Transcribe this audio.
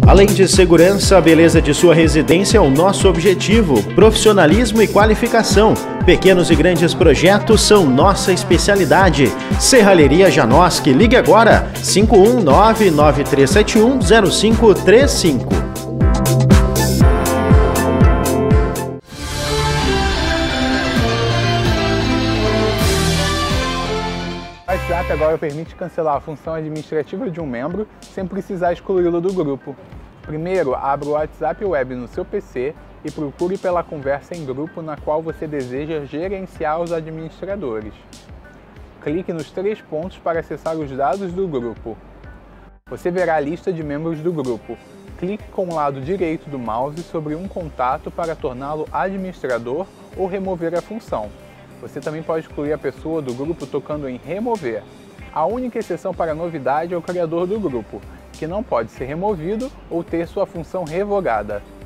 Além de segurança, a beleza de sua residência é o nosso objetivo. Profissionalismo e qualificação. Pequenos e grandes projetos são nossa especialidade. Serralheria Janoski, ligue agora, 51993710535. O WhatsApp agora permite cancelar a função administrativa de um membro sem precisar excluí-lo do grupo. Primeiro, abra o WhatsApp Web no seu PC e procure pela conversa em grupo na qual você deseja gerenciar os administradores. Clique nos 3 pontos para acessar os dados do grupo. Você verá a lista de membros do grupo. Clique com o lado direito do mouse sobre um contato para torná-lo administrador ou remover a função. Você também pode excluir a pessoa do grupo tocando em remover. A única exceção para a novidade é o criador do grupo, que não pode ser removido ou ter sua função revogada.